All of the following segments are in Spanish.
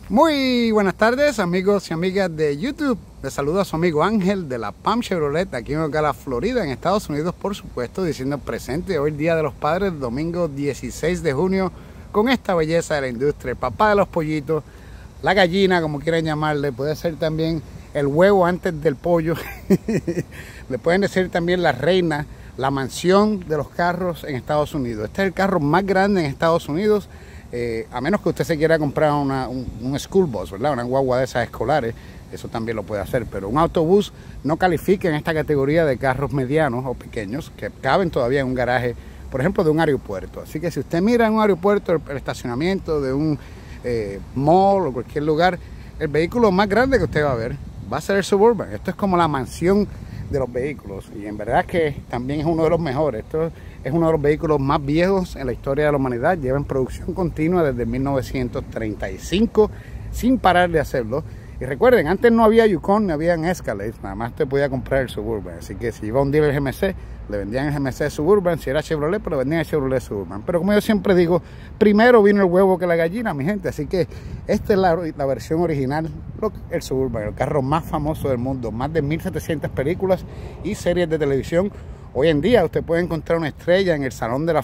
Muy buenas tardes, amigos y amigas de YouTube. Les saluda a su amigo Ángel de la PAM Chevrolet aquí en Ocala, Florida, en Estados Unidos, por supuesto, diciendo presente hoy, Día de los Padres, domingo 16 de junio, con esta belleza de la industria, el papá de los pollitos, la gallina, como quieran llamarle, puede ser también el huevo antes del pollo, le pueden decir también la reina, la mansión de los carros en Estados Unidos. Este es el carro más grande en Estados Unidos. A menos que usted se quiera comprar un school bus, ¿verdad? Una guagua de esas escolares, eso también lo puede hacer, pero un autobús no califica en esta categoría de carros medianos o pequeños que caben todavía en un garaje, por ejemplo, de un aeropuerto. Así que si usted mira en un aeropuerto el estacionamiento de un mall o cualquier lugar, el vehículo más grande que usted va a ver va a ser el Suburban. Esto es como la mansión de los vehículos y en verdad que también es uno de los mejores. Esto es uno de los vehículos más viejos en la historia de la humanidad. Lleva en producción continua desde 1935 sin parar de hacerlo. Y recuerden, antes no había Yukon, no habían Escalade, nada más te podía comprar el Suburban. Así que si iba a un dealer GMC, le vendían el GMC Suburban. Si era Chevrolet, pues le vendían el Chevrolet Suburban. Pero como yo siempre digo, primero vino el huevo que la gallina, mi gente. Así que esta es la versión original, el Suburban, el carro más famoso del mundo. Más de 1700 películas y series de televisión. Hoy en día usted puede encontrar una estrella en el salón de la,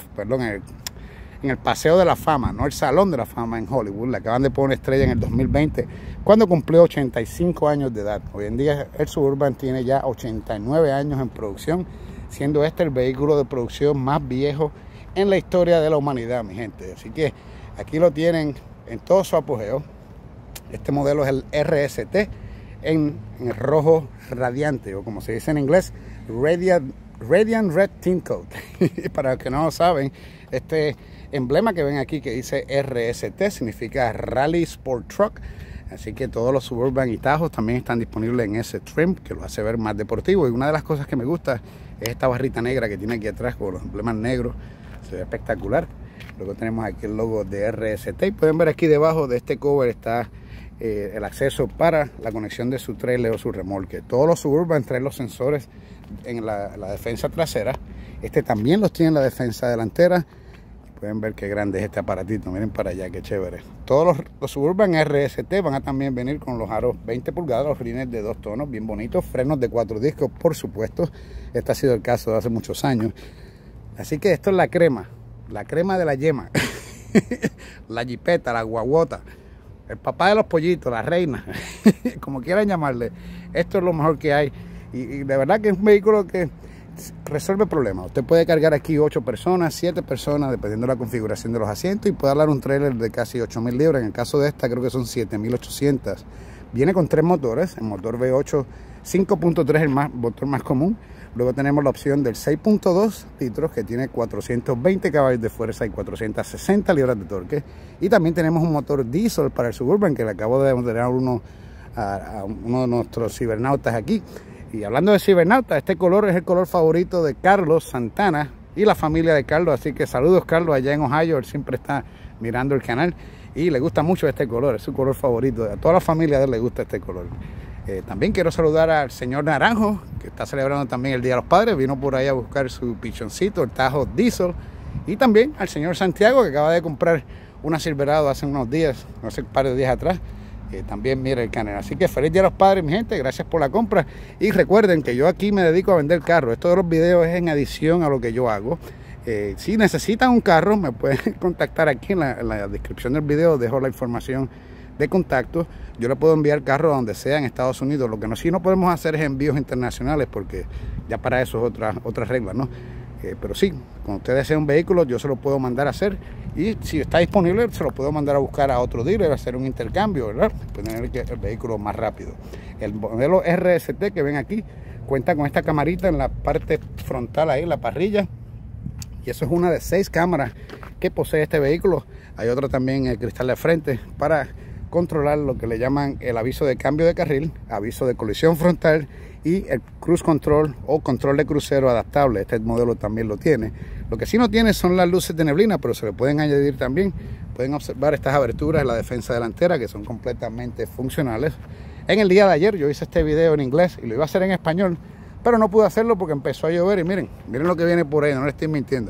en el Paseo de la Fama, no el Salón de la Fama en Hollywood. Le acaban de poner una estrella en el 2020, cuando cumplió 85 años de edad. Hoy en día el Suburban tiene ya 89 años en producción, siendo este el vehículo de producción más viejo en la historia de la humanidad, mi gente. Así que aquí lo tienen en todo su apogeo. Este modelo es el RST en rojo radiante, o como se dice en inglés, Radiant Red Tint Coat. Para los que no lo saben, este emblema que ven aquí que dice RST significa Rally Sport Truck. Así que todos los Suburban y Tajos también están disponibles en ese trim que lo hace ver más deportivo. Y una de las cosas que me gusta es esta barrita negra que tiene aquí atrás con los emblemas negros. Se ve espectacular. Luego tenemos aquí el logo de RST. Y pueden ver aquí debajo de este cover está el acceso para la conexión de su trailer o su remolque. Todos los Suburban traen los sensores en la defensa trasera. Este también los tiene en la defensa delantera. Pueden ver qué grande es este aparatito. Miren para allá, qué chévere. Todos los Suburban RST van a también venir con los aros 20 pulgadas, los rines de 2 tonos, bien bonitos. Frenos de 4 discos, por supuesto. Este ha sido el caso de hace muchos años. Así que esto es la crema de la yema. La jipeta, la guaguota, el papá de los pollitos, la reina, como quieran llamarle. Esto es lo mejor que hay. Y de verdad que es un vehículo que resuelve problemas. Usted puede cargar aquí 8 personas, 7 personas, dependiendo de la configuración de los asientos, y puede hablar un trailer de casi 8.000 libras. En el caso de esta creo que son 7.800. Viene con 3 motores, el motor V8 5.3 el motor más común. Luego tenemos la opción del 6.2 litros que tiene 420 caballos de fuerza y 460 libras de torque. Y también tenemos un motor diesel para el Suburban que le acabo de dar uno a uno de nuestros cibernautas aquí. Y hablando de cibernautas, este color es el color favorito de Carlos Santana y la familia de Carlos. Así que saludos, Carlos, allá en Ohio. Él siempre está mirando el canal y le gusta mucho este color. Es su color favorito. A toda la familia de él le gusta este color. También quiero saludar al señor Naranjo, que está celebrando también el Día de los Padres. Vino por ahí a buscar su pichoncito, el Tajo Diesel. Y también al señor Santiago, que acaba de comprar una Silverado hace unos días, hace un par de días atrás. También mira el canal. Así que feliz Día de los Padres, mi gente. Gracias por la compra. Y recuerden que yo aquí me dedico a vender carros. Esto de los videos es en adición a lo que yo hago. Si necesitan un carro, me pueden contactar aquí en la descripción del video. Dejo la información de contacto. Yo le puedo enviar carros a donde sea en Estados Unidos. Lo que sí no podemos hacer es envíos internacionales, porque ya para eso es otra regla, ¿no? Pero sí, cuando usted desea un vehículo, yo se lo puedo mandar a hacer. Y si está disponible, se lo puedo mandar a buscar a otro dealer, hacer un intercambio, ¿verdad? Pueden tener el vehículo más rápido. El modelo RST que ven aquí cuenta con esta camarita en la parte frontal, ahí en la parrilla. Y eso es una de 6 cámaras que posee este vehículo. Hay otro también en el cristal de frente para controlar lo que le llaman el aviso de cambio de carril, aviso de colisión frontal y el cruise control o control de crucero adaptable. Este modelo también lo tiene. Lo que sí no tiene son las luces de neblina, pero se le pueden añadir también. Pueden observar estas aberturas en la defensa delantera que son completamente funcionales. En el día de ayer yo hice este video en inglés y lo iba a hacer en español, pero no pude hacerlo porque empezó a llover. Y miren lo que viene por ahí, no les estoy mintiendo.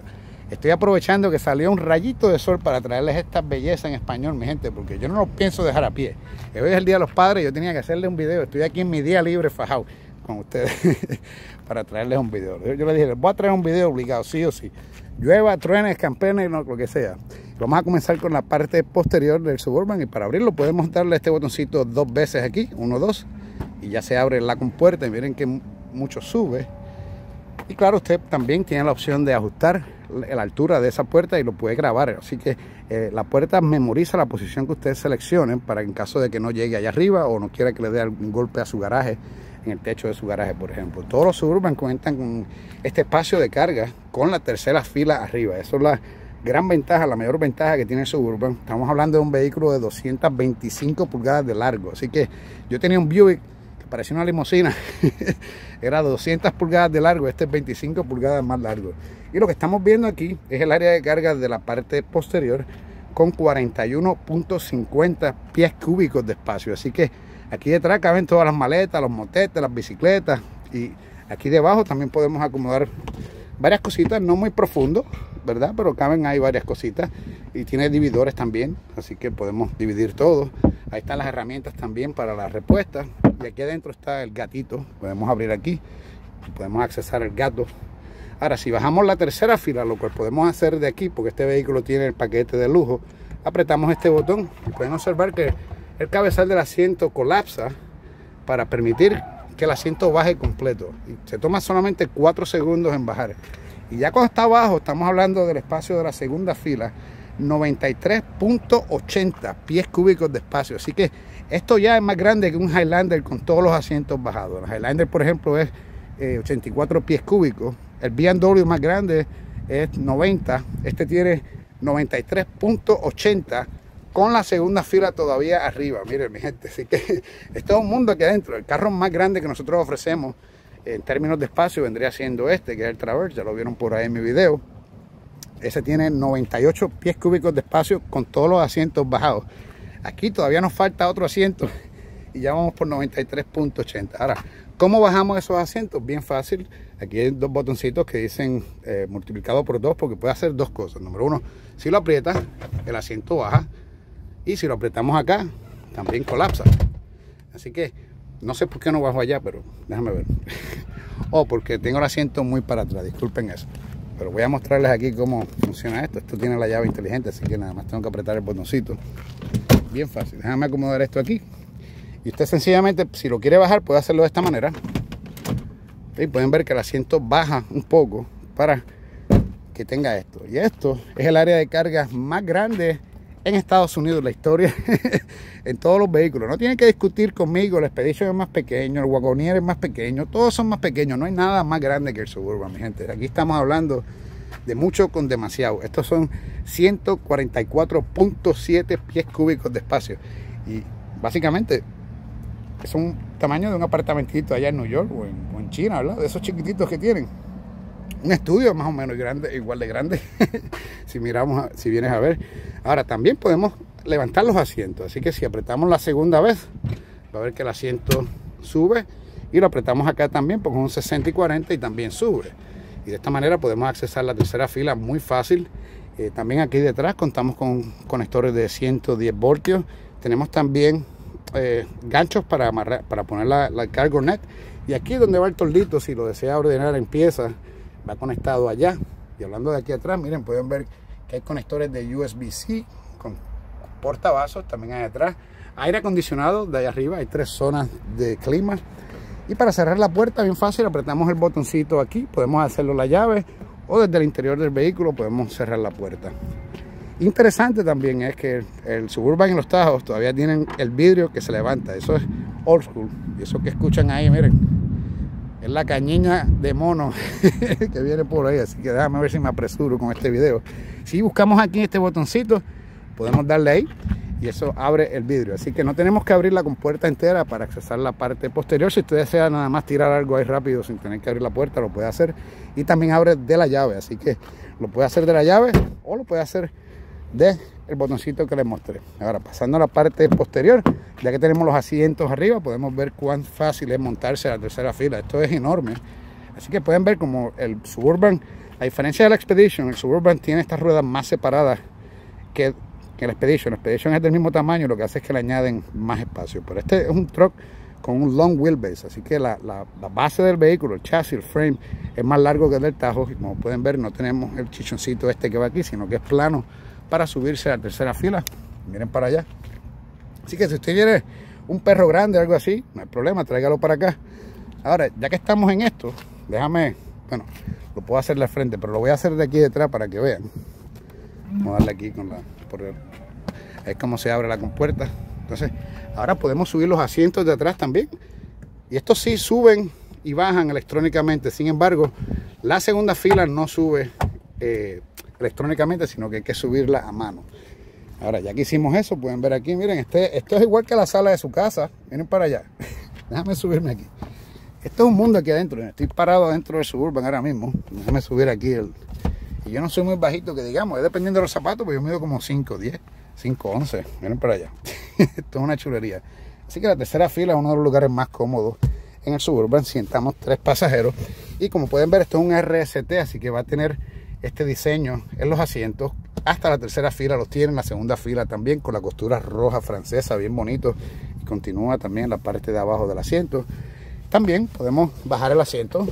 Estoy aprovechando que salió un rayito de sol para traerles esta belleza en español, mi gente, porque yo no lo pienso dejar a pie. Hoy es el Día de los Padres, yo tenía que hacerles un video. Estoy aquí en mi día libre fajado con ustedes para traerles un video. Yo les dije, les voy a traer un video obligado, sí o sí. Llueva, truene, escampene, lo que sea. Vamos a comenzar con la parte posterior del Suburban, y para abrirlo podemos darle este botoncito 2 veces aquí, 1, 2, y ya se abre la compuerta. Y miren que mucho sube. Y claro, usted también tiene la opción de ajustar la altura de esa puerta y lo puede grabar. Así que la puerta memoriza la posición que ustedes seleccionen para en caso de que no llegue allá arriba o no quiera que le dé algún golpe a su garaje, en el techo de su garaje, por ejemplo. Todos los Suburban cuentan con este espacio de carga con la tercera fila arriba. Eso es la gran ventaja, la mayor ventaja que tiene el Suburban. Estamos hablando de un vehículo de 225 pulgadas de largo. Así que yo tenía un Buick que parecía una limusina. Era 200 pulgadas de largo, este es 25 pulgadas más largo. Y lo que estamos viendo aquí es el área de carga de la parte posterior con 41.50 pies cúbicos de espacio. Así que aquí detrás caben todas las maletas, los motetes, las bicicletas. Y aquí debajo también podemos acomodar varias cositas, no muy profundo, ¿verdad? Pero caben ahí varias cositas. Y tiene dividores también, así que podemos dividir todo. Ahí están las herramientas también para la respuesta. Y aquí adentro está el gatito. Podemos abrir aquí y podemos accesar el gato. Ahora, si bajamos la tercera fila, lo cual podemos hacer de aquí, porque este vehículo tiene el paquete de lujo, apretamos este botón y pueden observar que el cabezal del asiento colapsa para permitir que el asiento baje completo. Y se toma solamente 4 segundos en bajar. Y ya cuando está abajo, estamos hablando del espacio de la segunda fila, 93.80 pies cúbicos de espacio. Así que esto ya es más grande que un Highlander con todos los asientos bajados. El Highlander, por ejemplo, es 84 pies cúbicos. El BMW más grande es 90. Este tiene 93.80 con la segunda fila todavía arriba. Miren, mi gente, así que es todo un mundo aquí adentro. El carro más grande que nosotros ofrecemos en términos de espacio vendría siendo este, que es el Traverse. Ya lo vieron por ahí en mi video. Ese tiene 98 pies cúbicos de espacio con todos los asientos bajados. Aquí todavía nos falta otro asiento y ya vamos por 93.80. Ahora, ¿cómo bajamos esos asientos? Bien fácil. Aquí hay 2 botoncitos que dicen multiplicado por 2, porque puede hacer 2 cosas. Número 1, si lo aprietas, el asiento baja. Y si lo apretamos acá, también colapsa. Así que no sé por qué no bajo allá, pero déjame ver. Porque tengo el asiento muy para atrás, disculpen eso. Pero voy a mostrarles aquí cómo funciona esto. Esto tiene la llave inteligente, así que nada más tengo que apretar el botoncito. Bien fácil. Déjame acomodar esto aquí. Y usted sencillamente, si lo quiere bajar, puede hacerlo de esta manera. Y pueden ver que el asiento baja un poco para que tenga esto. Y esto es el área de carga más grande en Estados Unidos, la historia en todos los vehículos. No tienen que discutir conmigo, el Expedition es más pequeño, el Wagoneer es más pequeño, todos son más pequeños, no hay nada más grande que el Suburban, mi gente. Aquí estamos hablando de mucho con demasiado. Estos son 144.7 pies cúbicos de espacio. Y básicamente es un tamaño de un apartamentito allá en New York o en China, ¿verdad? De esos chiquititos que tienen. Un estudio más o menos grande, igual de grande, si vienes a ver. Ahora, también podemos levantar los asientos, así que si apretamos la segunda vez, va a ver que el asiento sube, y lo apretamos acá también, porque es un 60 y 40 y también sube. Y de esta manera podemos accesar la tercera fila muy fácil. También aquí detrás contamos con conectores de 110 voltios. Tenemos también ganchos para amarrar, para poner la cargo net. Y aquí donde va el tordito, si lo desea ordenar en piezas, va conectado allá. Y hablando de aquí atrás, miren, pueden ver que hay conectores de USB-C con portavasos también hay atrás. Aire acondicionado de allá arriba, hay 3 zonas de clima. Y para cerrar la puerta, bien fácil, apretamos el botoncito aquí, podemos hacerlo la llave, o desde el interior del vehículo podemos cerrar la puerta. Interesante también es que el Suburban y los Tajos todavía tienen el vidrio que se levanta. Eso es old school. Y eso que escuchan ahí, miren, es la cañiña de mono que viene por ahí. Así que déjame ver si me apresuro con este video. Si buscamos aquí este botoncito, podemos darle ahí y eso abre el vidrio. Así que no tenemos que abrir la compuerta entera para accesar la parte posterior. Si usted desea nada más tirar algo ahí rápido sin tener que abrir la puerta, lo puede hacer. Y también abre de la llave. Así que lo puede hacer de la llave o lo puede hacer de el botoncito que les mostré. Ahora, pasando a la parte posterior, ya que tenemos los asientos arriba, podemos ver cuán fácil es montarse a la tercera fila. Esto es enorme, así que pueden ver como el Suburban A diferencia del Expedition, el Suburban tiene estas ruedas más separadas que el Expedition. El Expedition es del mismo tamaño, lo que hace es que le añaden más espacio. Pero este es un truck con un long wheelbase, así que la base del vehículo, el chasis, el frame, es más largo que el del Tahoe. Y como pueden ver, no tenemos el chichoncito este que va aquí, sino que es plano para subirse a la tercera fila. Miren para allá. Así que si usted quiere un perro grande o algo así, no hay problema, tráigalo para acá. Ahora, ya que estamos en esto, déjame, bueno, lo puedo hacer de frente, pero lo voy a hacer de aquí detrás para que vean. Vamos a darle aquí con es como se abre la compuerta. Entonces, ahora podemos subir los asientos de atrás también. Y estos sí suben y bajan electrónicamente. Sin embargo, la segunda fila no sube electrónicamente, sino que hay que subirla a mano. Ahora, ya que hicimos eso, pueden ver aquí, miren, esto es igual que la sala de su casa. Miren para allá. Déjame subirme aquí. Esto es un mundo aquí adentro. Estoy parado dentro del Suburban ahora mismo. Déjame subir aquí. Y yo no soy muy bajito, que digamos, es dependiendo de los zapatos, pues yo mido como 5'10", 5'11". Miren para allá. Esto es una chulería. Así que la tercera fila es uno de los lugares más cómodos en el Suburban. Sentamos 3 pasajeros. Y como pueden ver, esto es un RST, así que va a tener este diseño en los asientos. Hasta la tercera fila los tiene, en la segunda fila también, con la costura roja francesa, bien bonito. Y continúa también la parte de abajo del asiento. También podemos bajar el asiento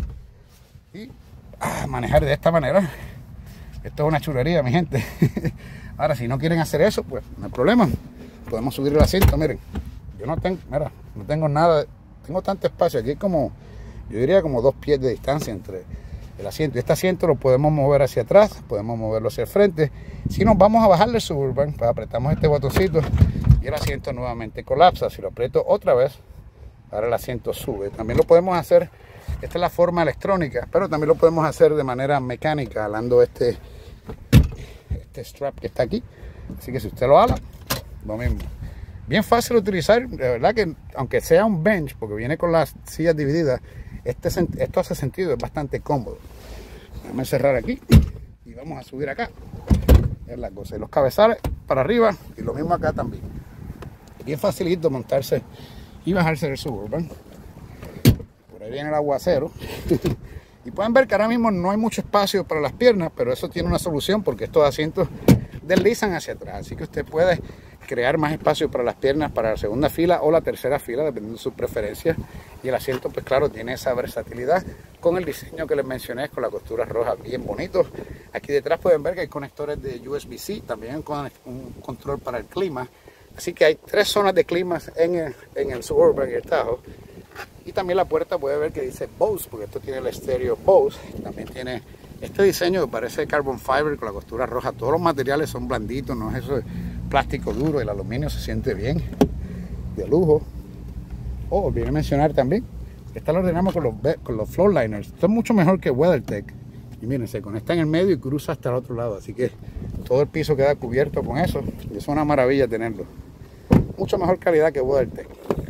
y manejar de esta manera. Esto es una chulería, mi gente. Ahora, si no quieren hacer eso, pues no hay problema. Podemos subir el asiento, miren. Yo no tengo, mira, no tengo nada, tengo tanto espacio. Aquí como, yo diría como 2 pies de distancia entre el asiento. Y este asiento lo podemos mover hacia atrás, podemos moverlo hacia el frente. Si nos vamos a bajar del Suburban, pues apretamos este botoncito y el asiento nuevamente colapsa. Si lo aprieto otra vez, ahora el asiento sube. También lo podemos hacer, esta es la forma electrónica, pero también lo podemos hacer de manera mecánica, jalando este strap que está aquí. Así que si usted lo jala, lo mismo. Bien fácil de utilizar, de verdad que aunque sea un bench, porque viene con las sillas divididas, esto hace sentido, es bastante cómodo. Déjame cerrar aquí y vamos a subir acá. Es la cosa. Y los cabezales para arriba y lo mismo acá también. Bien facilito montarse y bajarse del Suburban. Por ahí viene el aguacero. Y pueden ver que ahora mismo no hay mucho espacio para las piernas, pero eso tiene una solución porque estos asientos deslizan hacia atrás. Así que usted puede crear más espacio para las piernas para la segunda fila o la tercera fila, dependiendo de sus preferencias. Y el asiento, pues claro, tiene esa versatilidad con el diseño que les mencioné, con la costura roja bien bonito. Aquí detrás pueden ver que hay conectores de USB-C, también con un control para el clima. Así que hay 3 zonas de climas en el Suburban y el Tahoe. Y también la puerta puede ver que dice Bose, porque esto tiene el estéreo Bose. También tiene este diseño que parece carbon fiber con la costura roja. Todos los materiales son blanditos, no es eso de plástico duro. El aluminio se siente bien, de lujo. Oh, olvidé mencionar también, esta lo ordenamos con los floor liners. Esto es mucho mejor que WeatherTech. Y miren, se conecta en el medio y cruza hasta el otro lado. Así que todo el piso queda cubierto con eso. Y es una maravilla tenerlo. Mucho mejor calidad que WeatherTech.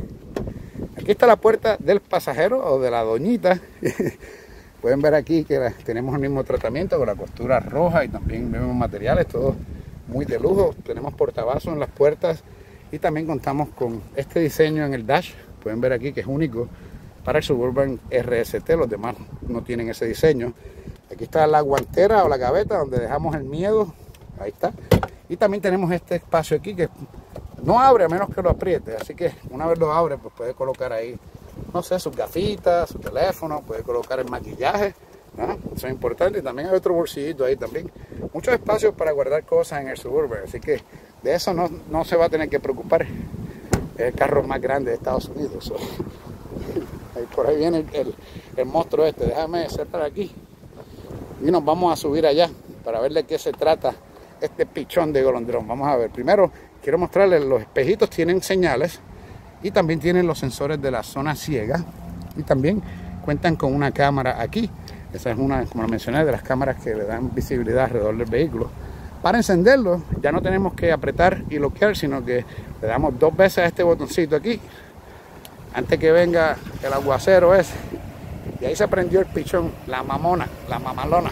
Aquí está la puerta del pasajero o de la doñita. Pueden ver aquí que tenemos el mismo tratamiento con la costura roja y también vemos materiales, todo muy de lujo. Tenemos portavasos en las puertas y también contamos con este diseño en el dash. Pueden ver aquí que es único para el Suburban RST, los demás no tienen ese diseño. Aquí está la guantera o la gaveta donde dejamos el miedo, ahí está. Y también tenemos este espacio aquí que no abre a menos que lo apriete, así que una vez lo abre, pues puede colocar ahí, no sé, sus gafitas, su teléfono, puede colocar el maquillaje, ¿no? Eso es importante. Y también hay otro bolsillito ahí también. Muchos espacios para guardar cosas en el Suburban, así que de eso no se va a tener que preocupar. Es el carro más grande de Estados Unidos. Por ahí viene el monstruo este. Déjame cerrar aquí y nos vamos a subir allá para ver de qué se trata este pichón de golondrón. Vamos a ver. Primero quiero mostrarles, los espejitos tienen señales y también tienen los sensores de la zona ciega y también cuentan con una cámara aquí. Esa es una, como lo mencioné, de las cámaras que le dan visibilidad alrededor del vehículo. Para encenderlo ya no tenemos que apretar y bloquear, sino que le damos 2 veces a este botoncito aquí antes que venga el aguacero ese. Y ahí se prendió el pichón, la mamona, la mamalona.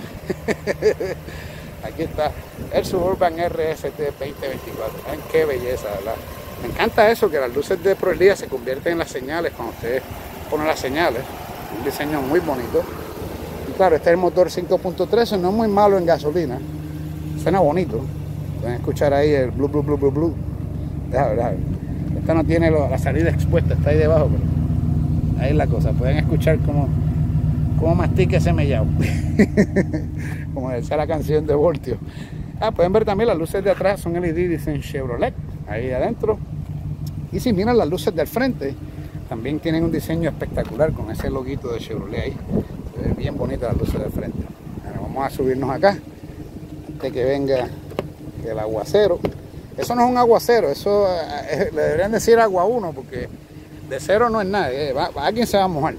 Aquí está el Suburban RST 2024. Miren qué belleza, ¿verdad? Me encanta eso, que las luces de por el día se convierten en las señales cuando ustedes ponen las señales. Un diseño muy bonito. Y Claro, este es el motor 5.3, no es muy malo en gasolina. Suena bonito. Pueden escuchar ahí el blu, blu, blu, blu, blu. Déjame ver. Esta no tiene la salida expuesta, está ahí debajo, pero ahí es la cosa. Pueden escuchar cómo mastica ese mellao. Como decía la canción de Voltio. Pueden ver también las luces de atrás, son LED, dicen Chevrolet, ahí adentro. Y si miran las luces del frente, también tienen un diseño espectacular con ese loguito de Chevrolet ahí. Se ven bien bonitas las luces del frente. Bueno, vamos a subirnos acá, antes que venga el aguacero. Eso no es un aguacero, eso le deberían decir agua 1, porque de cero no es nada, alguien se va a mojar.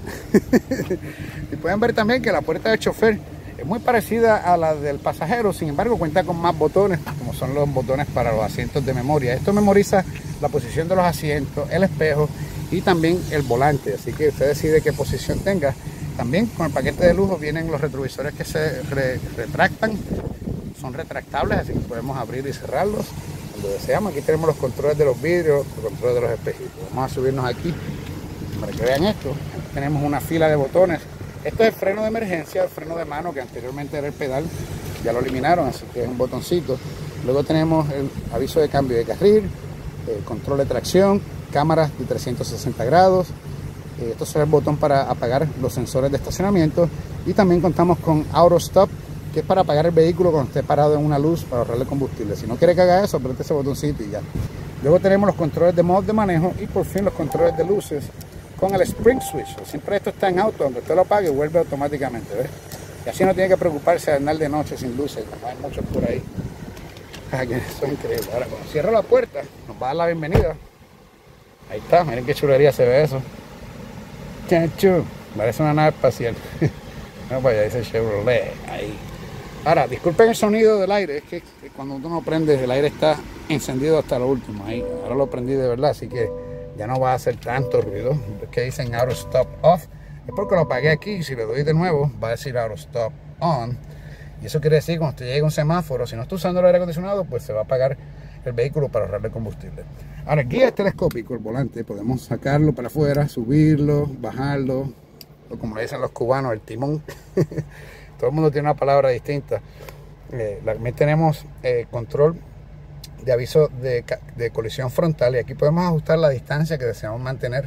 Y pueden ver también que la puerta del chofer es muy parecida a la del pasajero, sin embargo cuenta con más botones, como son los botones para los asientos de memoria. Esto memoriza la posición de los asientos, el espejo y también el volante, así que usted decide qué posición tenga. También con el paquete de lujo vienen los retrovisores que se retractan, son retractables, así que podemos abrir y cerrarlos cuando deseamos. Aquí tenemos los controles de los vidrios, los controles de los espejitos. Vamos a subirnos aquí para que vean esto. Aquí tenemos una fila de botones. Esto es el freno de emergencia, el freno de mano, que anteriormente era el pedal, ya lo eliminaron, así que es un botoncito. Luego tenemos el aviso de cambio de carril, el control de tracción, cámaras de 360 grados. Esto es el botón para apagar los sensores de estacionamiento. Y también contamos con Auto Stop, que es para apagar el vehículo cuando esté parado en una luz para ahorrarle combustible. Si no quiere que haga eso, apriete ese botoncito y ya. Luego tenemos los controles de modo de manejo y por fin los controles de luces con el Spring Switch. Siempre esto está en auto, donde usted lo apague y vuelve automáticamente, ¿ves? Y así no tiene que preocuparse de andar de noche sin luces, como hay muchos por ahí. Eso es increíble. Ahora, cuando cierro la puerta, nos va a dar la bienvenida. Ahí está, miren qué chulería se ve eso. Chacho, parece una nave espacial. No, pues ya dice Chevrolet, ahí. Ahora, disculpen el sonido del aire, es que cuando uno prende, el aire está encendido hasta lo último. Ahí, ahora lo prendí de verdad, así que ya no va a hacer tanto ruido. Es que dicen Auto Stop Off, es porque lo apagué aquí, y si le doy de nuevo, va a decir Auto Stop On. Y eso quiere decir, cuando usted llegue a un semáforo, si no está usando el aire acondicionado, pues se va a apagar el vehículo para ahorrarle combustible. Ahora, el guía es telescópico, el volante, podemos sacarlo para afuera, subirlo, bajarlo, o como le dicen los cubanos, el timón. Todo el mundo tiene una palabra distinta. También tenemos control de aviso de colisión frontal, y aquí podemos ajustar la distancia que deseamos mantener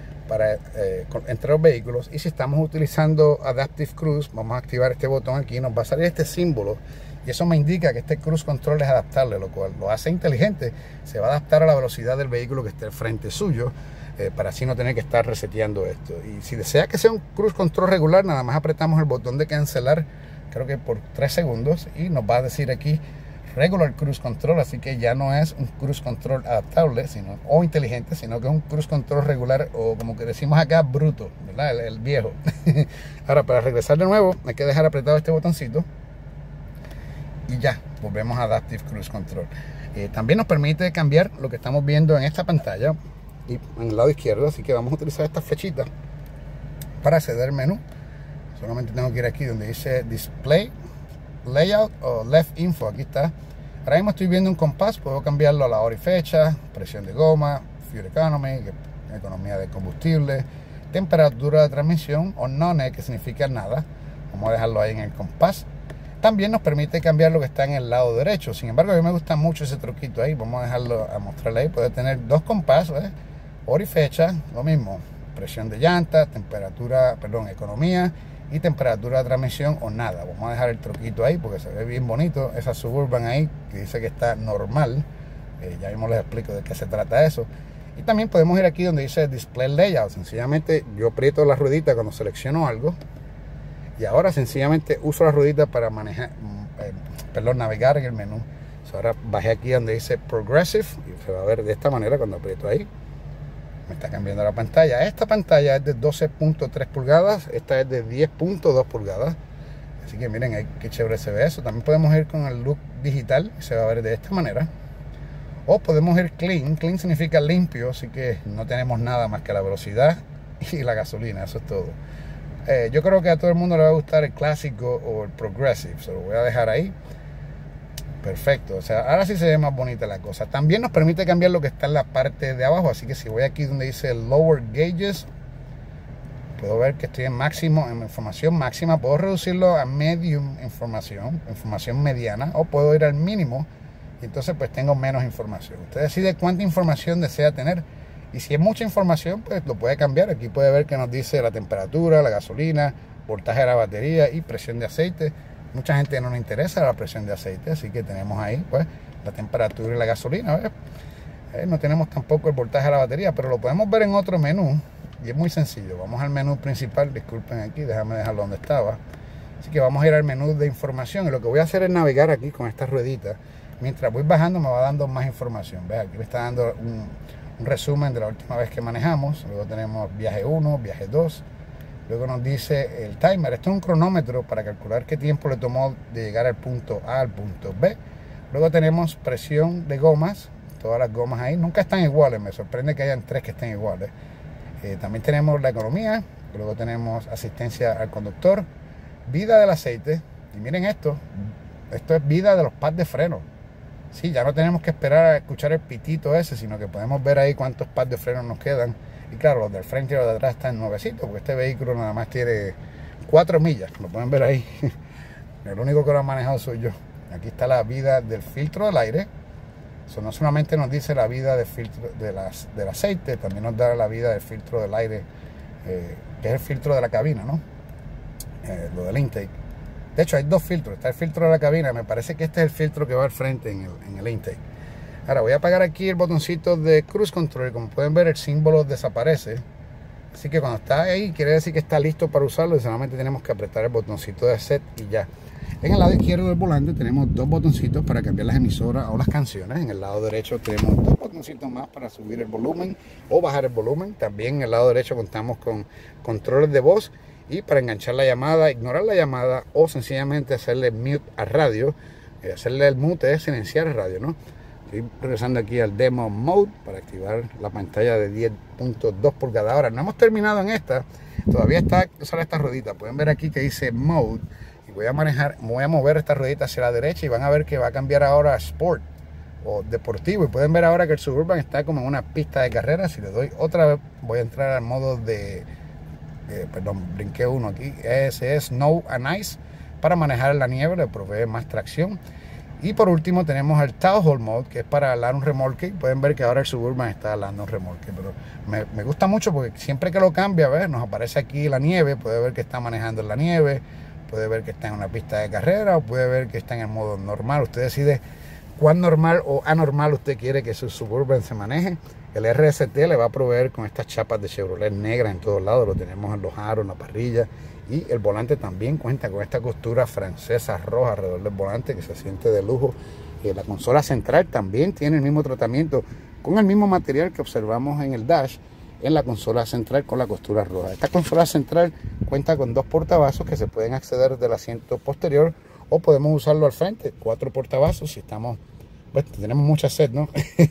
entre los vehículos. Y si estamos utilizando Adaptive Cruise, vamos a activar este botón aquí, nos va a salir este símbolo y eso me indica que este cruise control es adaptable, lo cual lo hace inteligente. Se va a adaptar a la velocidad del vehículo que esté al frente suyo, para así no tener que estar reseteando esto. Y si desea que sea un cruise control regular, nada más apretamos el botón de cancelar, creo que por 3 segundos, y nos va a decir aquí Regular Cruise Control, así que ya no es un cruise control adaptable o inteligente, sino que es un cruise control regular, o como que decimos acá, bruto, ¿verdad? El viejo. Ahora, para regresar de nuevo, hay que dejar apretado este botoncito y ya, volvemos a Adaptive Cruise Control. También nos permite cambiar lo que estamos viendo en esta pantalla y en el lado izquierdo, así que vamos a utilizar esta flechita para acceder al menú. Solamente tengo que ir aquí donde dice Display Layout o Left Info, aquí está. Ahora mismo estoy viendo un compás, puedo cambiarlo a la hora y fecha, presión de goma, Fuel Economy, economía de combustible, temperatura de transmisión o None, que significa nada. Vamos a dejarlo ahí en el compás. También nos permite cambiar lo que está en el lado derecho. Sin embargo, a mí me gusta mucho ese truquito ahí. Vamos a dejarlo, a mostrarle ahí. Puede tener 2 compases, hora y fecha, lo mismo. Presión de llantas, economía y temperatura de transmisión o nada. Vamos a dejar el truquito ahí porque se ve bien bonito. Esa Suburban ahí que dice que está normal. Ya mismo les explico de qué se trata eso. Y también podemos ir aquí donde dice Display Layout. Sencillamente yo aprieto la ruedita cuando selecciono algo. Y ahora sencillamente uso la ruedita para navegar en el menú. Ahora bajé aquí donde dice Progressive y se va a ver de esta manera cuando aprieto ahí. Me está cambiando la pantalla. Esta pantalla es de 12.3 pulgadas, esta es de 10.2 pulgadas. Así que miren ahí qué chévere se ve eso. También podemos ir con el look digital y se va a ver de esta manera. O podemos ir clean. Clean significa limpio, así que no tenemos nada más que la velocidad y la gasolina, eso es todo. Yo creo que a todo el mundo le va a gustar el clásico o el progressive, se lo voy a dejar ahí. Perfecto, o sea, ahora sí se ve más bonita la cosa. También nos permite cambiar lo que está en la parte de abajo, así que si voy aquí donde dice Lower Gauges, puedo ver que estoy en máximo, en información máxima. Puedo reducirlo a medium información mediana, o puedo ir al mínimo y entonces pues tengo menos información. Usted decide cuánta información desea tener, y si es mucha información pues lo puede cambiar. Aquí puede ver que nos dice la temperatura, la gasolina, voltaje de la batería y presión de aceite. Mucha gente no le interesa la presión de aceite, así que tenemos ahí pues la temperatura y la gasolina. No tenemos tampoco el voltaje de la batería, pero lo podemos ver en otro menú y es muy sencillo. Vamos al menú principal. Disculpen aquí, déjame dejarlo donde estaba. Así que vamos a ir al menú de información, y lo que voy a hacer es navegar aquí con esta ruedita. Mientras voy bajando me va dando más información. Ve, aquí me está dando un resumen de la última vez que manejamos. Luego tenemos viaje 1, viaje 2. Luego nos dice el timer. Esto es un cronómetro para calcular qué tiempo le tomó de llegar al punto A al punto B. Luego tenemos presión de gomas. Todas las gomas ahí nunca están iguales. Me sorprende que hayan 3 que estén iguales. También tenemos la economía. Luego tenemos asistencia al conductor, vida del aceite. Y miren esto es vida de los pads de freno. Sí, ya no tenemos que esperar a escuchar el pitito ese, sino que podemos ver ahí cuántos pads de freno nos quedan. Y claro, los del frente y los de atrás están nuevecitos, porque este vehículo nada más tiene 4 millas. Lo pueden ver ahí. El único que lo ha manejado soy yo. Aquí está la vida del filtro del aire. Eso no solamente nos dice la vida del filtro del aceite, también nos da la vida del filtro del aire, que es el filtro de la cabina, ¿no? Lo del intake. De hecho, hay 2 filtros. Está el filtro de la cabina. Me parece que este es el filtro que va al frente en el intake. Ahora voy a apagar aquí el botoncito de Cruise Control. Como pueden ver, el símbolo desaparece. Así que cuando está ahí, quiere decir que está listo para usarlo. Y solamente tenemos que apretar el botoncito de Set y ya. En el lado izquierdo del volante tenemos 2 botoncitos para cambiar las emisoras o las canciones. En el lado derecho tenemos 2 botoncitos más para subir el volumen o bajar el volumen. También en el lado derecho contamos con controles de voz y para enganchar la llamada, ignorar la llamada o sencillamente hacerle mute al radio. Hacerle el mute es silenciar el radio, ¿no? Estoy regresando aquí al Demo Mode para activar la pantalla de 10.2 pulgadas. Ahora, no hemos terminado en esta. Todavía sale esta ruedita. Pueden ver aquí que dice Mode. Voy a mover esta ruedita hacia la derecha y van a ver que va a cambiar ahora a Sport o Deportivo. Y pueden ver ahora que el Suburban está como en una pista de carrera. Si le doy otra vez, voy a entrar al modo de... perdón, brinqué uno aquí. Ese es Snow and Ice, para manejar en la nieve, le provee más tracción. Y por último tenemos el Towhaul Mode, que es para alar un remolque. Pueden ver que ahora el Suburban está alando un remolque. Pero me gusta mucho porque siempre que lo cambia, ¿ves? Nos aparece aquí la nieve. Puede ver que está manejando en la nieve. Puede ver que está en una pista de carrera, o puede ver que está en el modo normal. Usted decide cuán normal o anormal usted quiere que su Suburban se maneje. El RST le va a proveer con estas chapas de Chevrolet negras en todos lados. Lo tenemos en los aros, en la parrilla. Y el volante también cuenta con esta costura francesa roja alrededor del volante que se siente de lujo. La consola central también tiene el mismo tratamiento, con el mismo material que observamos en el dash, en la consola central con la costura roja. Esta consola central cuenta con 2 portavasos que se pueden acceder del asiento posterior, o podemos usarlo al frente. 4 portavasos si estamos, pues, tenemos mucha sed, ¿no?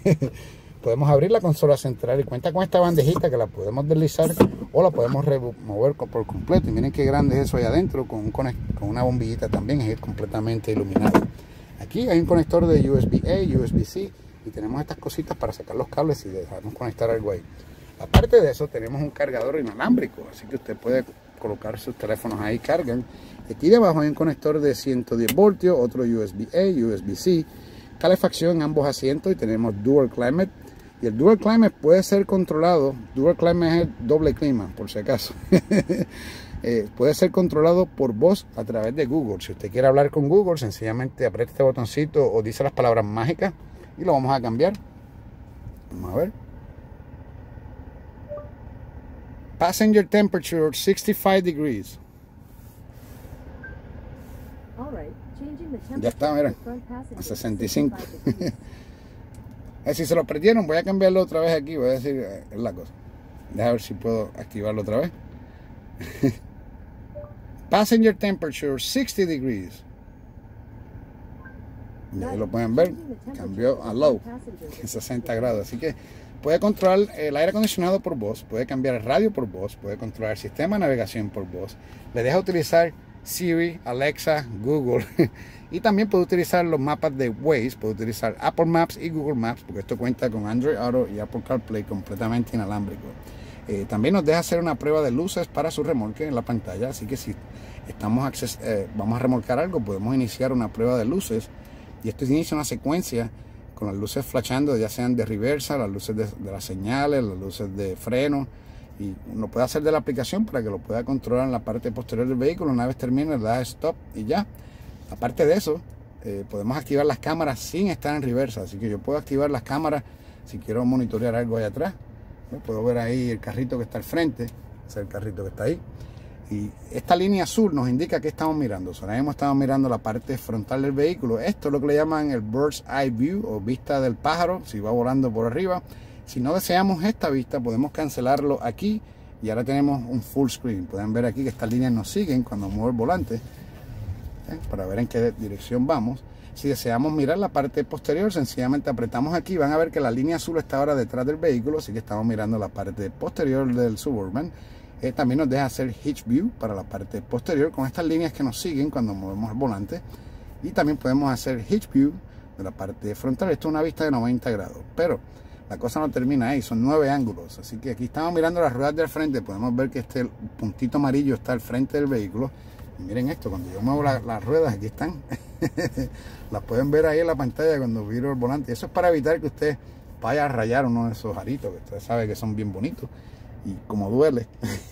Podemos abrir la consola central y cuenta con esta bandejita que la podemos deslizar o la podemos remover por completo. Y miren qué grande es eso ahí adentro, con una bombillita también, es completamente iluminado. Aquí hay un conector de USB-A, USB-C, y tenemos estas cositas para sacar los cables y dejarnos conectar algo ahí. Aparte de eso, tenemos un cargador inalámbrico, así que usted puede colocar sus teléfonos ahí, cargan. Aquí debajo hay un conector de 110 voltios, otro USB-A, USB-C, calefacción en ambos asientos, y tenemos Dual Climate. Y el Dual Climate puede ser controlado. Dual Climate es el doble clima, por si acaso. Puede ser controlado por voz a través de Google. Si usted quiere hablar con Google, sencillamente aprieta este botoncito o dice las palabras mágicas y lo vamos a cambiar. Vamos a ver. Passenger temperature 65 degrees. Ya está, miren, a 65. Si se lo perdieron, voy a cambiarlo otra vez aquí. Voy a decir, es la cosa. Déjame ver si puedo activarlo otra vez. Passenger temperature 60 degrees. Y ahí lo pueden ver, cambió a low, 60 grados. Así que puede controlar el aire acondicionado por voz, puede cambiar el radio por voz, puede controlar el sistema de navegación por voz. Le deja utilizar Siri, Alexa, Google. Y también puede utilizar los mapas de Waze, puede utilizar Apple Maps y Google Maps, porque esto cuenta con Android Auto y Apple CarPlay completamente inalámbrico. También nos deja hacer una prueba de luces para su remolque en la pantalla, así que si vamos a remolcar algo, podemos iniciar una prueba de luces, y esto inicia una secuencia con las luces flashando, ya sean de reversa, las luces de las señales, las luces de freno, y lo puede hacer de la aplicación para que lo pueda controlar en la parte posterior del vehículo. Una vez termine, le da stop y ya. Aparte de eso, podemos activar las cámaras sin estar en reversa, así que yo puedo activar las cámaras si quiero monitorear algo ahí atrás. Puedo ver ahí el carrito que está al frente, ese es el carrito que está ahí, y esta línea azul nos indica que estamos mirando. Ahora mismo estamos mirando la parte frontal del vehículo. Esto es lo que le llaman el bird's eye view o vista del pájaro, si va volando por arriba. Si no deseamos esta vista, podemos cancelarlo aquí y ahora tenemos un full screen. Pueden ver aquí que estas líneas nos siguen cuando muevo el volante, para ver en qué dirección vamos. Si deseamos mirar la parte posterior, sencillamente apretamos aquí. Van a ver que la línea azul está ahora detrás del vehículo, así que estamos mirando la parte posterior del Suburban. También nos deja hacer hitch view para la parte posterior con estas líneas que nos siguen cuando movemos el volante. Y también podemos hacer hitch view de la parte frontal. Esto es una vista de 90 grados, pero la cosa no termina ahí, son 9 ángulos. Así que aquí estamos mirando las ruedas del frente. Podemos ver que este puntito amarillo está al frente del vehículo. Y miren esto, cuando yo muevo las ruedas, aquí están. Las pueden ver ahí en la pantalla cuando viro el volante. Eso es para evitar que usted vaya a rayar uno de esos aritos, que usted sabe que son bien bonitos y como duele.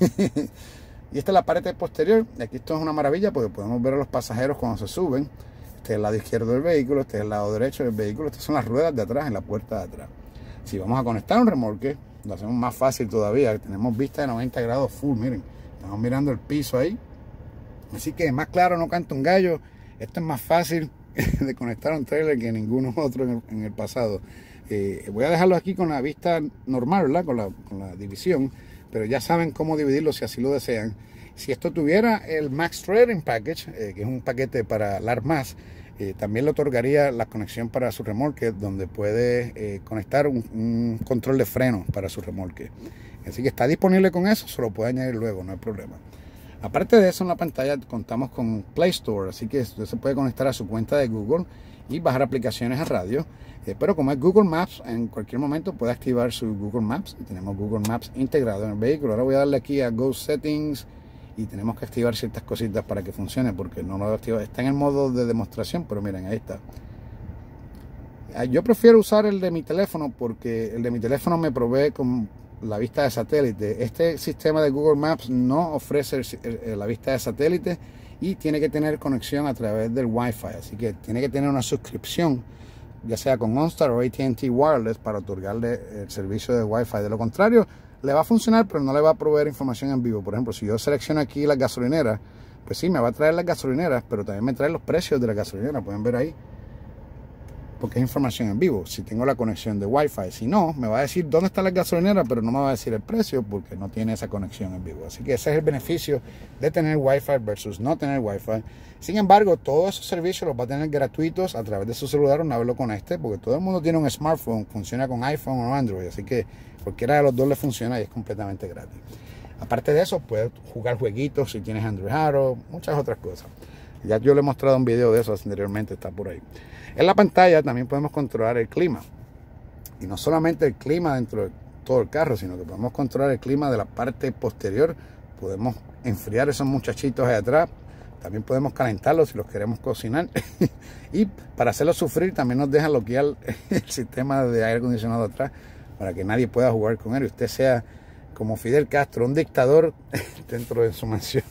Y esta es la parte posterior. Aquí esto es una maravilla porque podemos ver a los pasajeros cuando se suben. Este es el lado izquierdo del vehículo, este es el lado derecho del vehículo. Estas son las ruedas de atrás en la puerta de atrás. Si vamos a conectar un remolque, lo hacemos más fácil todavía. Tenemos vista de 90 grados full, miren. Estamos mirando el piso ahí. Así que más claro no canta un gallo. Esto es más fácil de conectar un trailer que ninguno otro en el pasado. Voy a dejarlo aquí con la vista normal, ¿verdad? Con la división, pero ya saben cómo dividirlo si así lo desean. Si esto tuviera el Max Trading Package, que es un paquete para LAR+, también le otorgaría la conexión para su remolque, donde puede conectar un control de freno para su remolque. Así que está disponible con eso, se lo puede añadir luego, no hay problema. Aparte de eso, en la pantalla contamos con Play Store, así que usted se puede conectar a su cuenta de Google y bajar aplicaciones a radio. Pero como es Google Maps, en cualquier momento puede activar su Google Maps, y tenemos Google Maps integrado en el vehículo. Ahora voy a darle aquí a Go Settings y tenemos que activar ciertas cositas para que funcione, porque no lo he activado. Está en el modo de demostración, pero miren, ahí está. Yo prefiero usar el de mi teléfono porque el de mi teléfono me provee con la vista de satélite. Este sistema de Google Maps no ofrece la vista de satélite y tiene que tener conexión a través del Wi-Fi, así que tiene que tener una suscripción, ya sea con OnStar o AT&T Wireless, para otorgarle el servicio de Wi-Fi. De lo contrario, le va a funcionar, pero no le va a proveer información en vivo. Por ejemplo, si yo selecciono aquí las gasolineras, pues sí, me va a traer las gasolineras, pero también me trae los precios de la gasolinera, pueden ver ahí, porque es información en vivo, si tengo la conexión de Wi-Fi. Si no, me va a decir dónde está la gasolinera, pero no me va a decir el precio porque no tiene esa conexión en vivo. Así que ese es el beneficio de tener Wi-Fi versus no tener Wi-Fi. Sin embargo, todos esos servicios los va a tener gratuitos a través de su celular una vez lo conecte, porque todo el mundo tiene un smartphone, funciona con iPhone o Android, así que cualquiera de los dos le funciona y es completamente gratis. Aparte de eso, puedes jugar jueguitos si tienes Android Auto, muchas otras cosas. Ya yo le he mostrado un video de eso anteriormente, está por ahí. En la pantalla también podemos controlar el clima. Y no solamente el clima dentro de todo el carro, sino que podemos controlar el clima de la parte posterior. Podemos enfriar esos muchachitos ahí atrás. También podemos calentarlos si los queremos cocinar. Y para hacerlos sufrir también nos deja bloquear el sistema de aire acondicionado atrás, para que nadie pueda jugar con él y usted sea como Fidel Castro, un dictador dentro de su mansión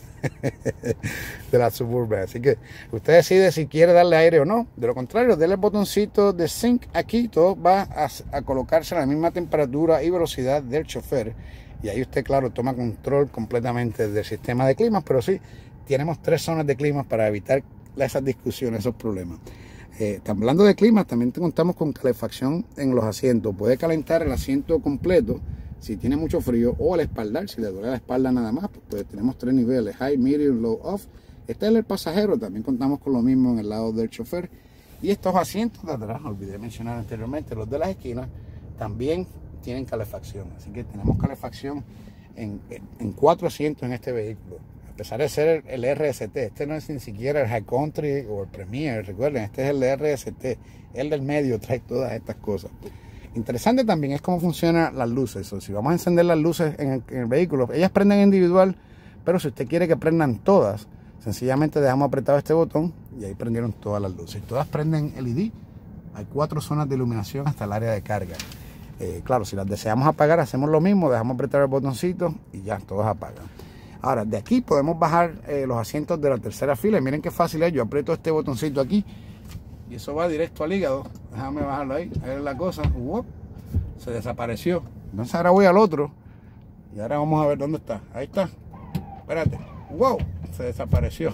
de la Suburban. Así que usted decide si quiere darle aire o no. De lo contrario, déle el botoncito de sync aquí, todo va a colocarse a la misma temperatura y velocidad del chofer, y ahí usted, claro, toma control completamente del sistema de climas. Pero sí, tenemos 3 zonas de climas para evitar esas discusiones, esos problemas. Hablando de climas, también contamos con calefacción en los asientos. Puede calentar el asiento completo si tiene mucho frío, o al espaldar, si le duele la espalda nada más. Pues tenemos 3 niveles: high, medium, low, off. Este es el pasajero, también contamos con lo mismo en el lado del chofer. Y estos asientos de atrás, olvidé mencionar anteriormente, los de las esquinas, también tienen calefacción. Así que tenemos calefacción en 4 asientos en este vehículo. A pesar de ser el RST, este no es ni siquiera el High Country o el Premier, recuerden, este es el RST, el del medio, trae todas estas cosas. Interesante también es cómo funcionan las luces. O si vamos a encender las luces en el vehículo, ellas prenden individual, pero si usted quiere que prendan todas, sencillamente dejamos apretado este botón y ahí prendieron todas las luces. Todas prenden LED. Hay 4 zonas de iluminación hasta el área de carga. Claro, si las deseamos apagar, hacemos lo mismo, dejamos apretar el botoncito y ya, todas apagan. Ahora, de aquí podemos bajar los asientos de la tercera fila. Y miren qué fácil es. Yo aprieto este botoncito aquí y eso va directo al hígado. Déjame bajarlo ahí. Ahí es la cosa. Se desapareció. Entonces ahora voy al otro. Y ahora vamos a ver dónde está. Ahí está. Espérate. ¡Wow! Se desapareció.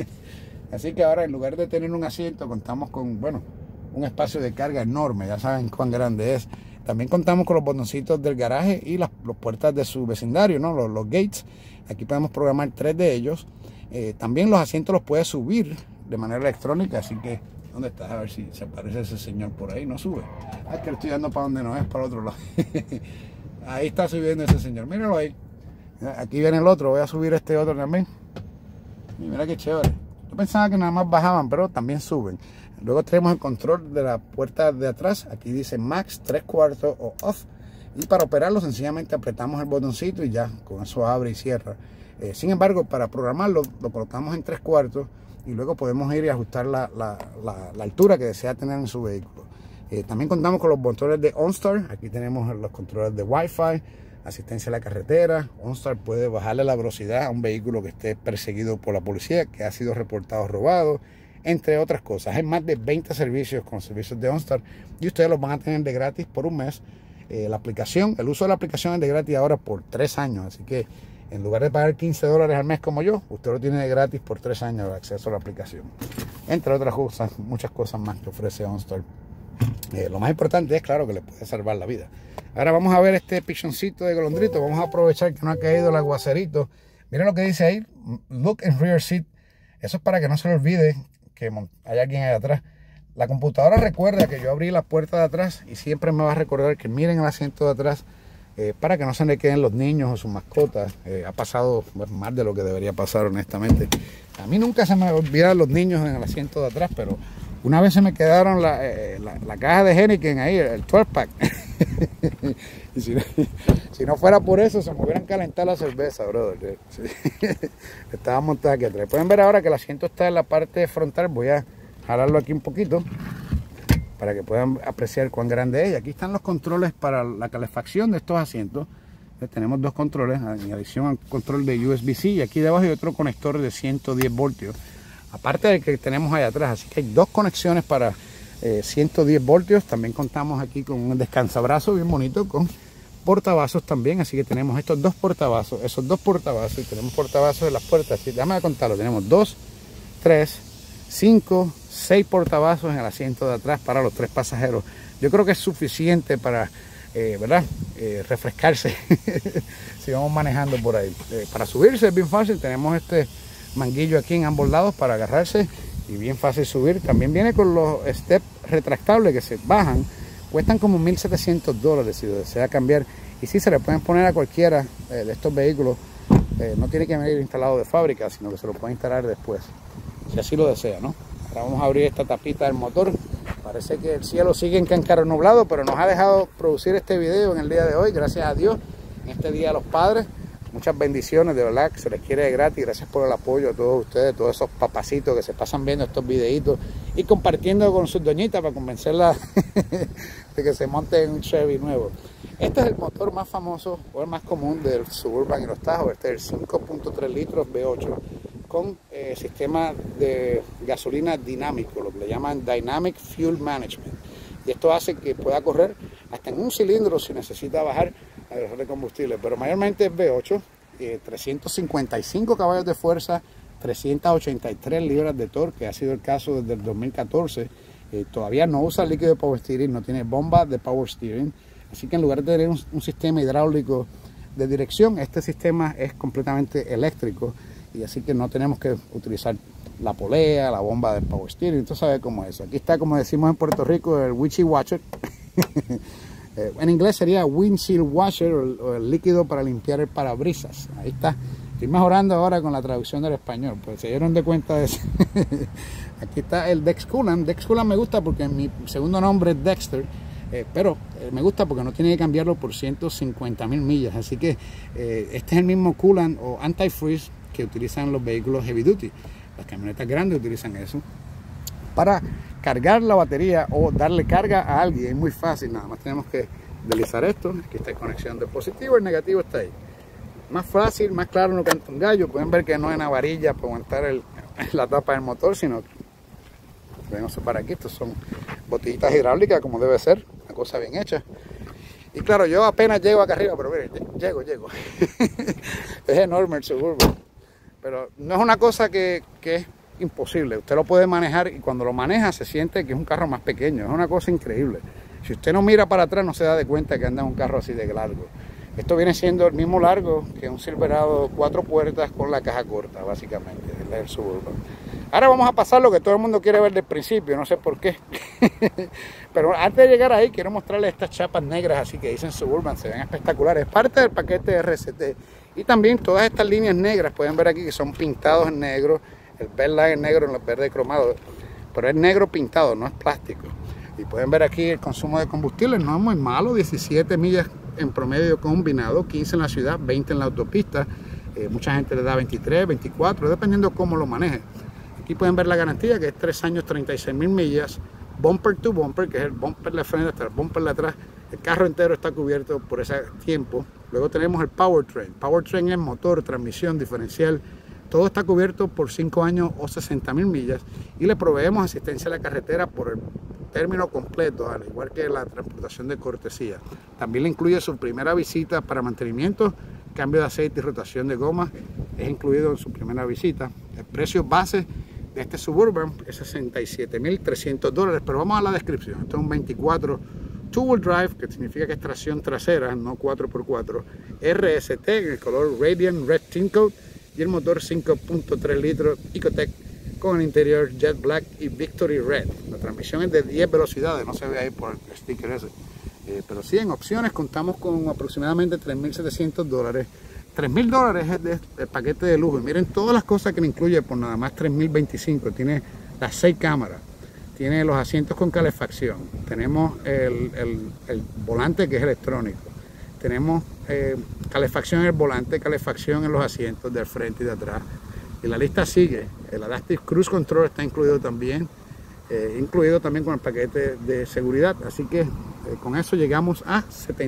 Así que ahora, en lugar de tener un asiento, contamos con, bueno, un espacio de carga enorme. Ya saben cuán grande es. También contamos con los botoncitos del garaje y las puertas de su vecindario, ¿no? Los gates. Aquí podemos programar 3 de ellos. También los asientos los puede subir de manera electrónica. Así que, ¿dónde está? A ver si se aparece ese señor por ahí. No sube. Ah, es que le estoy dando para donde no es, para el otro lado. Ahí está subiendo ese señor. Míralo ahí. Aquí viene el otro. Voy a subir este otro también. Y mira qué chévere. Yo pensaba que nada más bajaban, pero también suben. Luego tenemos el control de la puerta de atrás. Aquí dice Max, 3/4 o Off. Y para operarlo sencillamente apretamos el botoncito y ya, con eso abre y cierra. Sin embargo, para programarlo lo colocamos en 3/4 y luego podemos ir y ajustar la altura que desea tener en su vehículo. También contamos con los botones de OnStar. Aquí tenemos los controles de Wi-Fi, asistencia a la carretera. OnStar puede bajarle la velocidad a un vehículo que esté perseguido por la policía, que ha sido reportado robado, entre otras cosas. Hay más de 20 servicios con servicios de OnStar y ustedes los van a tener de gratis por un mes. La aplicación, el uso de la aplicación es de gratis ahora por 3 años, así que en lugar de pagar $15 al mes como yo, usted lo tiene de gratis por 3 años de acceso a la aplicación. Entre otras cosas, muchas cosas más que ofrece OnStar. Lo más importante es, claro, que le puede salvar la vida. Ahora vamos a ver este pichoncito de golondrito. Vamos a aprovechar que no ha caído el aguacerito. Miren lo que dice ahí, look in rear seat. Eso es para que no se le olvide que hay alguien ahí atrás. La computadora recuerda que yo abrí la puerta de atrás y siempre me va a recordar que miren el asiento de atrás para que no se le queden los niños o sus mascotas. Ha pasado más de lo que debería pasar, honestamente. A mí nunca se me olvidan los niños en el asiento de atrás, pero una vez se me quedaron la caja de Heineken ahí, el 12-pack. Y si no fuera por eso, se me hubieran calentado la cerveza, brother. Estaba montada aquí atrás. Pueden ver ahora que el asiento está en la parte frontal. Voy a jalarlo aquí un poquito para que puedan apreciar cuán grande es. Y aquí están los controles para la calefacción de estos asientos. Tenemos 2 controles en adición al control de USB-C, y aquí debajo hay otro conector de 110 voltios aparte del que tenemos ahí atrás. Así que hay 2 conexiones para 110 voltios. También contamos aquí con un descansabrazo bien bonito con portavasos también. Así que tenemos estos 2 portavasos, esos 2 portavasos, y tenemos portavasos en las puertas. Así, déjame contarlo. Tenemos 2, 3, 5, 6 portavasos en el asiento de atrás para los 3 pasajeros. Yo creo que es suficiente para ¿verdad? Refrescarse si vamos manejando por ahí. Para subirse es bien fácil. Tenemos este manguillo aquí en ambos lados para agarrarse y bien fácil subir. También viene con los steps retractables que se bajan. Cuestan como $1,700 si lo desea cambiar. Y sí, se le pueden poner a cualquiera de estos vehículos. No tiene que venir instalado de fábrica, sino que se lo puede instalar después, si así lo desea, ¿no? Ahora vamos a abrir esta tapita del motor. Parece que el cielo sigue en Cancaro nublado, pero nos ha dejado producir este video en el día de hoy, gracias a Dios, en este Día de los Padres. Muchas bendiciones, de verdad, que se les quiere de gratis. Gracias por el apoyo a todos ustedes, todos esos papacitos que se pasan viendo estos videitos y compartiendo con sus doñitas para convencerlas de que se monten en un Chevy nuevo. Este es el motor más famoso o el más común del Suburban y los Tahoe. Este es el 5.3 litros V8 con sistema de gasolina dinámico, lo que le llaman Dynamic Fuel Management. Y esto hace que pueda correr hasta en un cilindro si necesita bajar a grado de combustible, pero mayormente es V8, 355 caballos de fuerza, 383 libras de torque, que ha sido el caso desde el 2014. Todavía no usa líquido de power steering, no tiene bomba de power steering, así que en lugar de tener un sistema hidráulico de dirección, este sistema es completamente eléctrico, y así que no tenemos que utilizar la polea, la bomba de power steering. Entonces sabe cómo es eso. Aquí está, como decimos en Puerto Rico, el Witchy Watcher. En inglés sería windshield washer, o el líquido para limpiar el parabrisas. Ahí está. Estoy mejorando ahora con la traducción del español, pues se dieron de cuenta de eso. Aquí está el Dex Coolant. Dex Coolant me gusta porque mi segundo nombre es Dexter. pero me gusta porque no tiene que cambiarlo por 150,000 millas. Así que este es el mismo coolant o antifreeze que utilizan los vehículos heavy duty. Las camionetas grandes utilizan eso para cargar la batería o darle carga a alguien. Es muy fácil, nada más tenemos que deslizar esto. Aquí está la conexión del positivo, el negativo está ahí. Más fácil, más claro, no canta un gallo. Pueden ver que no es una varilla para aguantar la tapa del motor, sino que vemos para aquí. Estos son botellitas hidráulicas como debe ser, una cosa bien hecha. Y claro, yo apenas llego acá arriba, pero miren, llego. Es enorme el Suburban, pero no es una cosa que es imposible. Usted lo puede manejar y cuando lo maneja se siente que es un carro más pequeño. Es una cosa increíble. Si usted no mira para atrás no se da de cuenta que anda en un carro así de largo. Esto viene siendo el mismo largo que un Silverado 4 puertas con la caja corta, básicamente, el Suburban. Ahora vamos a pasar lo que todo el mundo quiere ver del principio, no sé por qué. Pero antes de llegar ahí, quiero mostrarles estas chapas negras así que dicen Suburban, se ven espectaculares. Es parte del paquete de RCT. Y también todas estas líneas negras, pueden ver aquí que son pintados en negro. El Bedline es negro en los verdes cromados, pero es negro pintado, no es plástico. Y pueden ver aquí el consumo de combustible, no es muy malo, 17 millas en promedio combinado, 15 en la ciudad, 20 en la autopista. Mucha gente le da 23, 24, dependiendo cómo lo maneje. Aquí pueden ver la garantía, que es 3 años, 36,000 millas, bumper to bumper, que es el bumper de frente hasta el bumper de atrás. El carro entero está cubierto por ese tiempo. Luego tenemos el powertrain. Powertrain es motor, transmisión, diferencial. Todo está cubierto por 5 años o 60,000 millas. Y le proveemos asistencia a la carretera por el término completo, al igual que la transportación de cortesía. También le incluye su primera visita para mantenimiento, cambio de aceite y rotación de goma. Es incluido en su primera visita. El precio base de este Suburban es $67,300, pero vamos a la descripción. Esto es un 24 two-wheel drive, que significa que es tracción trasera, no 4x4, RST en el color Radiant Red Tint Coat y el motor 5.3 litros Ecotec con el interior Jet Black y Victory Red. La transmisión es de 10 velocidades, no se ve ahí por el sticker ese. Pero sí, en opciones contamos con aproximadamente $3,700. $3,000 es el paquete de lujo. Y miren todas las cosas que le incluye por nada más $3,025. Tiene las 6 cámaras, tiene los asientos con calefacción, tenemos el volante que es electrónico, tenemos calefacción en el volante, calefacción en los asientos del frente y de atrás. Y la lista sigue. El Adaptive Cruise Control está incluido también con el paquete de seguridad. Así que con eso llegamos a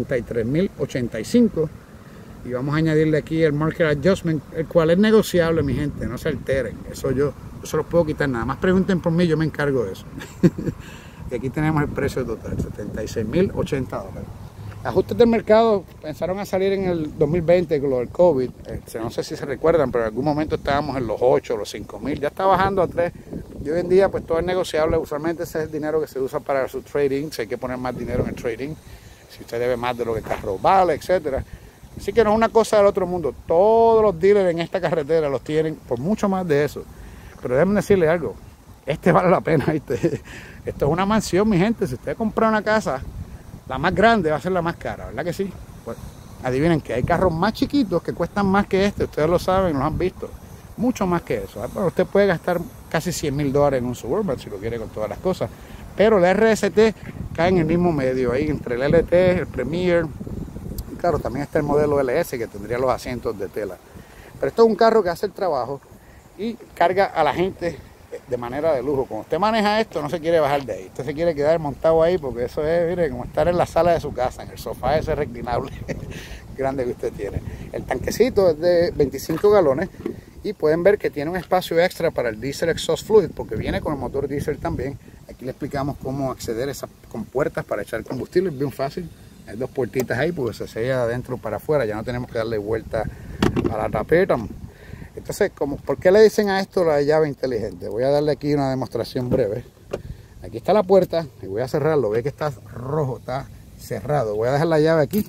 $73,085. Y vamos a añadirle aquí el Market Adjustment, el cual es negociable, mi gente, no se alteren. Eso yo se los puedo quitar, nada más pregunten por mí, yo me encargo de eso. Y aquí tenemos el precio total, $76,080. Ajustes del mercado pensaron a salir en el 2020 con lo del COVID. No sé si se recuerdan, pero en algún momento estábamos en los 8, los 5,000. Ya está bajando a 3. Y hoy en día pues todo es negociable. Usualmente ese es el dinero que se usa para su trading. Si hay que poner más dinero en el trading, si usted debe más de lo que el carro vale, etcétera. Así que no es una cosa del otro mundo. Todos los dealers en esta carretera los tienen por mucho más de eso. Pero déjenme decirle algo. Este vale la pena, ¿viste? Esto es una mansión, mi gente. Si usted compra una casa, la más grande va a ser la más cara, ¿verdad que sí? Pues, adivinen que hay carros más chiquitos que cuestan más que este. Ustedes lo saben, los han visto. Mucho más que eso. Bueno, usted puede gastar casi $100,000 en un Suburban si lo quiere con todas las cosas. Pero el RST cae en el mismo medio, ahí entre el LT, el Premier. Y claro, también está el modelo LS que tendría los asientos de tela. Pero esto es un carro que hace el trabajo y carga a la gente de manera de lujo. Cuando usted maneja esto, no se quiere bajar de ahí. Usted se quiere quedar montado ahí porque eso es, mire, como estar en la sala de su casa, en el sofá ese reclinable grande que usted tiene. El tanquecito es de 25 galones y pueden ver que tiene un espacio extra para el diesel exhaust fluid porque viene con el motor diésel también. Aquí le explicamos cómo acceder a esas compuertas para echar combustible. Es bien fácil. Hay 2 puertitas ahí porque se sella de adentro para afuera. Ya no tenemos que darle vuelta a la tapeta. Entonces, ¿por qué le dicen a esto la llave inteligente? Voy a darle aquí una demostración breve. Aquí está la puerta y voy a cerrarlo. Ve que está rojo, está cerrado. Voy a dejar la llave aquí.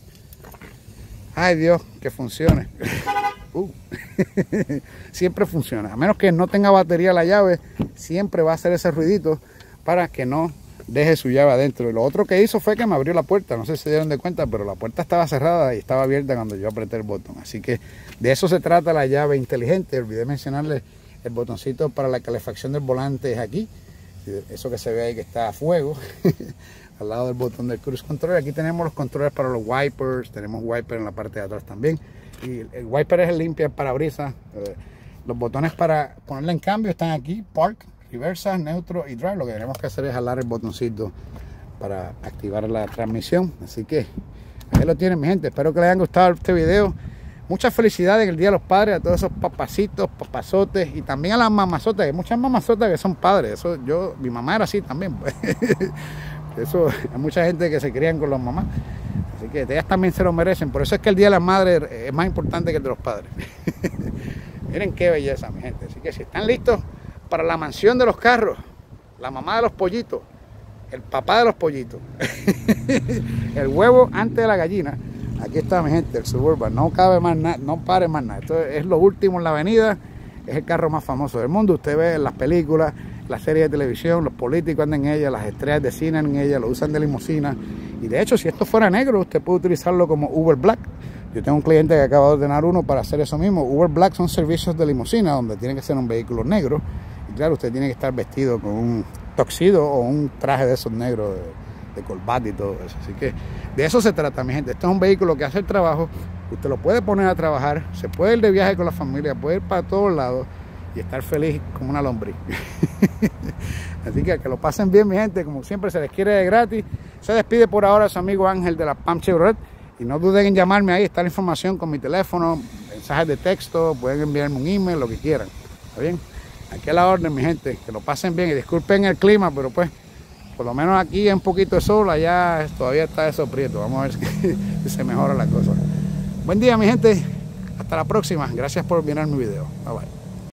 Ay Dios, que funcione. Siempre funciona. A menos que no tenga batería la llave, siempre va a hacer ese ruidito para que no deje su llave adentro. Y lo otro que hizo fue que me abrió la puerta. No sé si se dieron de cuenta, pero la puerta estaba cerrada y estaba abierta cuando yo apreté el botón. Así que de eso se trata la llave inteligente. Olvidé mencionarles el botoncito para la calefacción del volante es aquí. Eso que se ve ahí que está a fuego, al lado del botón del cruise control. Aquí tenemos los controles para los wipers, tenemos wiper en la parte de atrás también. Y el wiper es el limpia el parabrisas. Los botones para ponerle en cambio están aquí: park, reversa, neutro y drive. Lo que tenemos que hacer es jalar el botoncito para activar la transmisión. Así que ahí lo tienen, mi gente. Espero que les haya gustado este video. Muchas felicidades en el Día de los Padres a todos esos papacitos, papazotes, y también a las mamazotas. Hay muchas mamazotas que son padres. Eso mi mamá era así también, pues. Eso, hay mucha gente que se crían con las mamás. Así que ellas también se lo merecen. Por eso es que el Día de las Madres es más importante que el de los padres. Miren qué belleza, mi gente. Así que si están listos para la mansión de los carros, la mamá de los pollitos, el papá de los pollitos, el huevo antes de la gallina, aquí está, mi gente, el Suburban. No cabe más nada, no pare más nada. Esto es lo último en la avenida. Es el carro más famoso del mundo. Usted ve en las películas, las series de televisión, los políticos andan en ella, las estrellas de cine andan en ella, lo usan de limusina. Y de hecho, si esto fuera negro, usted puede utilizarlo como Uber Black. Yo tengo un cliente que acaba de ordenar uno para hacer eso mismo. Uber Black son servicios de limusina donde tiene que ser un vehículo negro. Y claro, usted tiene que estar vestido con un tuxedo o un traje de esos negros de corbata y todo eso. Así que de eso se trata, mi gente. Este es un vehículo que hace el trabajo. Usted lo puede poner a trabajar, se puede ir de viaje con la familia, puede ir para todos lados y estar feliz como una lombriz. Así que lo pasen bien, mi gente. Como siempre, se les quiere de gratis. Se despide por ahora su amigo Ángel de la Pam Chevrolet. Y no duden en llamarme, ahí está la información con mi teléfono, mensajes de texto, pueden enviarme un email, lo que quieran. ¿Está bien? Aquí a la orden, mi gente. Que lo pasen bien y disculpen el clima, pero pues por lo menos aquí hay un poquito de sol, allá todavía está eso prieto. Vamos a ver si se mejora la cosa. Buen día, mi gente. Hasta la próxima. Gracias por mirar mi video. Bye bye.